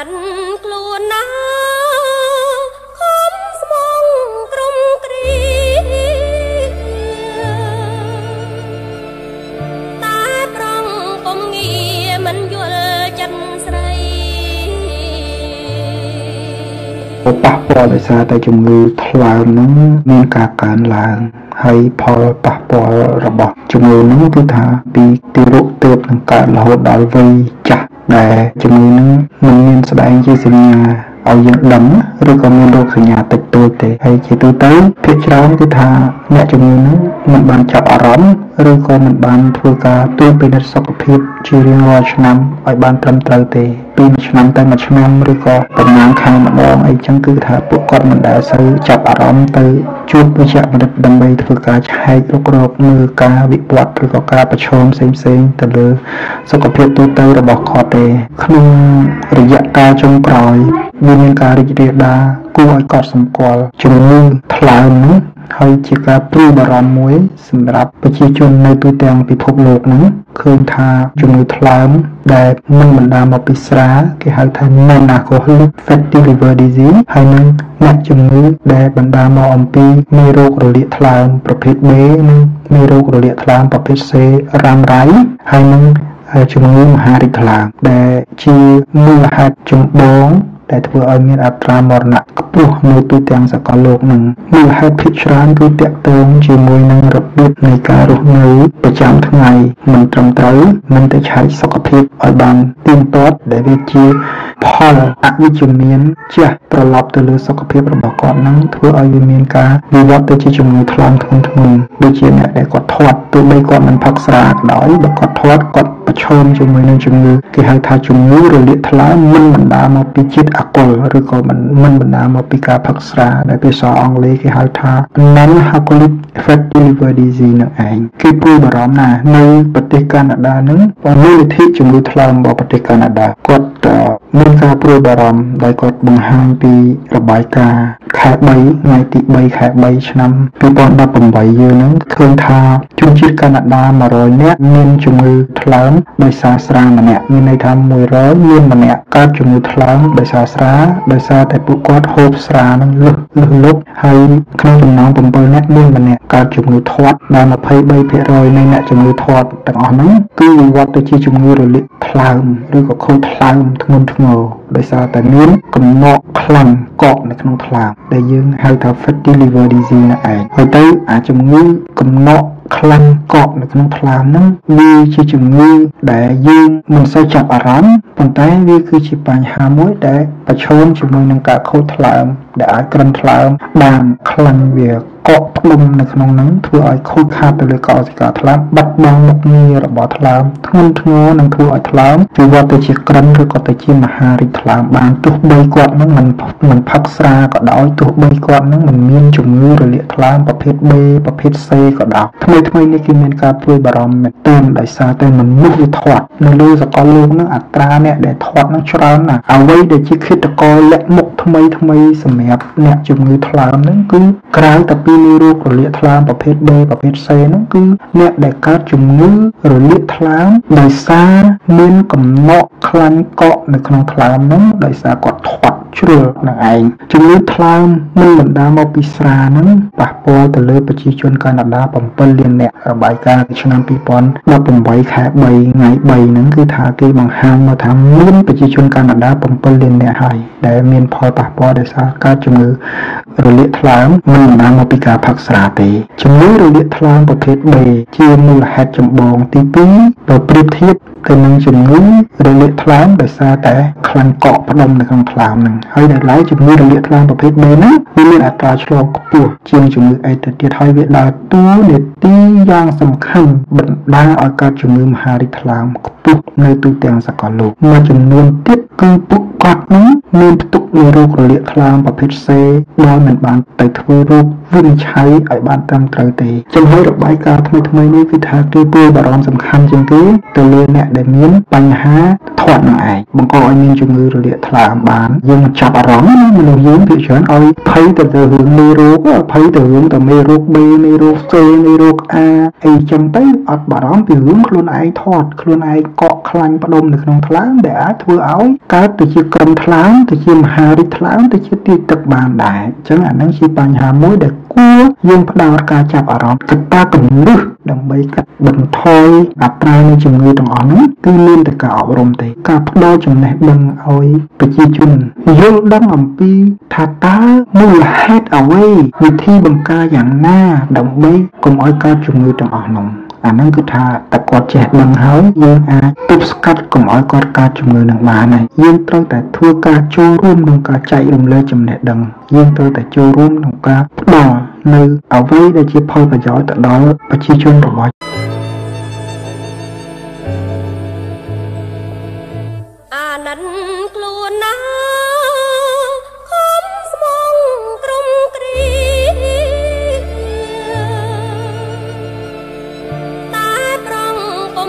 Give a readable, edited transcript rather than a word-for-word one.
នខ្លួនណាខំស្មងក្រុមគ្រីតែប្រងពុំងារមិនយល់ចិត្តស្រីប៉ះពាល់ដោយសារតែជំងឺថ្លើមហ្នឹងមានការកើនឡើងហើយផលប៉ះពាល់របស់ជំងឺហ្នឹងគឺថាពីទារកទើបនឹងកើតរហូតដល់វ័យចាស់ដែលជំងឺហ្នឹងមិនមានស្ដែងជាសញ្ញាឲ្យយើងដឹងឬក៏មានរោគសញ្ញាតិចតួចទេហើយជាទូទៅភាគច្រើនគឺថាអ្នកជំងឺហ្នឹងមិនបានចាប់អារម្មណ៍ឬក៏មិនបានធ្វើការត្រួតពិនិត្យសុខភាពជារៀងរាល់ឆ្នាំឲ្យបានត្រឹមត្រូវទេពីមួយឆ្នាំទៅមួយឆ្នាំឬក៏ប្រហែលខែម្ដងអីចឹងគឺថាពួកគាត់មិនដែលសូវចាប់អារម្មណ៍ទៅជួបវិជ្ជបណ្ឌិតដើម្បីធ្វើការឆែករុករកមើលការវិវត្តឬក៏ការប្រឈមផ្សេងៗទៅលើសុខភាពទូទៅរបស់គាត់ទេក្នុងរយៈកាលចុងក្រោយមានការរីករាលដាលគួរឲ្យកត់សម្គាល់ជំងឺថ្លើមនេះហើយជាការព្រួយបារម្ភមួយសម្រាប់ប្រជាជននៅទូទាំងពិភពលោកហ្នឹងឃើញថាជំងឺថ្លើមដែលមិនបណ្ដាលមកពីស្រាគេហៅថា non-alcoholic fatty liver disease ហើយនឹងអ្នកជំងឺដែលបណ្ដាលមកអំពីមេរោគរលាកថ្លើមប្រភេទ B និងមេរោគរលាកថ្លើមប្រភេទ C រ៉ាំរ៉ៃហើយនឹងជំងឺមហារីកថ្លើមដែលជាមូលហេតុចម្បងដែលធ្វើឲ្យមានអត្រាមរណៈខ្ពស់នៅទូទាំងសកលលោកនឹងមូលហេតុភាគច្រើនគឺទាក់ទងជាមួយនឹងរបៀបនៃការរស់នៅប្រចាំថ្ងៃមិនត្រឹមត្រូវមិនទៅឆែកសុខភាពឲ្យបានទៀងទាត់ដែលវាជាផលអវិជ្ជមានចាស់ត្រឡប់ទៅលើសុខភាពរបស់គាត់នឹងធ្វើឲ្យវាមានការវិវត្តទៅជាជំងឺថ្លើមធ្ងន់ធ្ងរដូចជាអ្នកដែលគាត់ធាត់ទោះបីគាត់មិនផឹកស្រាក៏ដោយបើគាត់ធាត់គាត់ប្រឈមជាមួយនឹងជំងឺគេហៅថាជំងឺរលាកថ្លើមមិនបណ្ដាលមកពីជាតិអាល់កុលឬក៏មិនបណ្ដាលមកពីការផឹកស្រាដែលភាសាអង់គ្លេសគេហៅថា non-alcoholic fatty liver disease នឹងឯងគេព្រួយបារម្ភណាស់នៅប្រទេសកាណាដានឹងមូលនិធិជំងឺថ្លើមរបស់ប្រទេសកាណាដាគាត់មានការព្រួយបារម្ភដោយគាត់បង្ហាញពីរបាយការណ៍ខែ3ថ្ងៃទី3ខែ3ឆ្នាំ2018យើងនឹងឃើញថាជនជាតិកាណាដា100នាក់មានជំងឺថ្លើមដោយសារស្រាម្នាក់មានន័យថា100មានម្នាក់កើតជំងឺថ្លើមដោយសារស្រាដោយសារតែពួកគាត់ហូបស្រានឹងលុបហើយក្នុងចំណោម7នាក់មានម្នាក់កើតជំងឺធាត់ដែល23%នៃអ្នកជំងឺធាត់ទាំងអស់ហ្នឹងគឺវិវត្តទៅជាជំងឺរលាកថ្លើមឬក៏ខូចថ្លើមធ្ងន់ធ្ងរដោយសារតែមានកំណកខ្លាំងកកនៅក្នុងថ្លើមដែលយើងហៅថា fatty liver disease ហ្នឹងឯងហើយទៅអាជំងឺកំណកខ្លាំងកកនៅក្នុងថ្លើមហ្នឹងវាជាជំងឺដែលយើងមិនសូវចាប់អារម្មណ៍ប៉ុន្តែវាគឺជាបញ្ហាមួយដែលប្រឈមជាមួយនឹងការខូចថ្លើមដែលអាចក្រិនថ្លើមបានខ្លាំងវាកកផ្ដុំនៅក្នុងហ្នឹងធ្វើឲ្យខូចខាតទៅលើកោសិកាថ្លើមបាត់បង់មុខងាររបស់ថ្លើមធ្ងន់ធ្ងរនិងធ្វើឲ្យថ្លើមវិវត្តទៅជាក្រិនឬក៏ទៅជាមហារីកថ្លើមបានទោះបីគាត់នឹងមិនផឹកស្រាក៏ដោយទោះបីគាត់នឹងមិនមានជំងឺរលាកថ្លើមប្រភេទ B ប្រភេទ C ក៏ដោយថ្មីនេះគឺមានការព្រួយបារម្ភមែនទែនដោយសារតែមនុស្សវាធាត់នៅលើសកលលោកនឹងអត្រាអ្នកដែលធាត់នឹងច្រើនណាស់អ្វីដែលជាឃាតករលាក់មុខថ្មីសម្រាប់អ្នកជំងឺថ្លើមហ្នឹងគឺក្រៅតែពីមេរោគរលាកថ្លើមប្រភេទ B ប្រភេទ C ហ្នឹងគឺអ្នកដែលកើតជំងឺរលាកថ្លើមដោយសារមានកំណកខ្លាញ់កកនៅក្នុងថ្លើមហ្នឹងដោយសារគាត់ធាត់ជ្រុលនឹងឯងជំងឺថ្លើមមិនបណ្ដាលមកពីស្រាហ្នឹងប៉ះពាល់ទៅលើប្រជាជនកាណាដា7លានអ្នករបាយការណ៍ឆ្នាំ2018ខែ3ថ្ងៃ3ហ្នឹងគឺថាគេបង្ហាញមកថាមានប្រជាជនកាណាដា7លានអ្នកហើយដែលមានផលប៉ះពាល់ដោយសារកើតជំងឺរលាកថ្លើមមិនបណ្ដាលមកពីការផឹកស្រាទេជំងឺរលាកថ្លើមប្រភេទ B ជាមូលហេតុចម្បងទី2បើប្រៀបធៀបទៅនឹងជំងឺរលាកថ្លើមដោយសារតែខ្លាំងកកផ្ដុំនៅក្នុងថ្លើមហ្នឹងហើយដែលឡែកជំងឺរលាកថ្លើមប្រភេទ B ហ្នឹងវាមានអត្រាឆ្លងខ្ពស់ជាងជំងឺអេទៅទៀតហើយវាដើរតួនាទីយ៉ាងសំខាន់បណ្ដាលឲ្យកើតជំងឺមហារីកថ្លើមខ្ពស់នៅទូទាំងសកលលោកមួយចំនួនទៀតគឺពួកគាត់នឹងមានផ្ទុកនៅរោគរលាកថ្លើមប្រភេទ C ដោយមិនបានទៅធ្វើរោគវិនិច្ឆ័យឲ្យបានត្រឹមត្រូវទេចំហើយរបាយការណ៍ថ្មីនេះគឺថាគេព្រួយបារម្ភសំខាន់ជាងគេទៅលើអ្នកដែលមានបញ្ហាធាត់នឹងឯងបង្កឲ្យមានជំងឺរលាកថ្លើមបានយើងមិនចាប់អារម្មណ៍ណាមនុស្សយើងភាគច្រើនឲ្យភ័យទៅរឿងមេរោគភ័យទៅរឿងតែមេរោគ B មេរោគ C មេរោគ A អីចឹងទៅអត់បារម្ភពីរឿងខ្លួនឯងធាត់ខ្លួនឯងកកខ្លាញ់ផ្ដុំនៅក្នុងថ្លើមដែលអាចធ្វើឲ្យកើតទៅជាក្រុមថ្លើមទៅជាមហារីកថ្លើមទៅជាទីទឹកបានដែរអញ្ចឹងអានឹងជាបញ្ហាមួយដែលគួរយើងផ្ដោតការចាប់អារម្មណ៍កត្តាគន្លឹះដើម្បីកាត់បន្ថយអត្រានៃជំងឺទាំងអស់នោះគឺមានតែការអប់រំទេការផ្ដល់ចំណេះដឹងឲ្យប្រជាជនយល់ដឹងអំពីថាតើមូលហេតុអ្វីវិធីបង្ការយ៉ាងណាដើម្បីកុំឲ្យកើតជំងឺទាំងអស់នោះអាហ្នឹងគឺថាតែគាត់ចេះដឹងហើយយើងអាចទប់ស្កាត់កុំឲ្យគាត់កើតជំងឺនឹងបានហើយយើងត្រូវតែធ្វើការចូលរួមក្នុងការចែករំលែកចំណេះដឹងយើងត្រូវតែចូលរួមក្នុងការផ្ដល់នៅអ្វីដែលជាផលប្រយោជន៍ទៅដល់ប្រជាជនរបស់អានន្ទ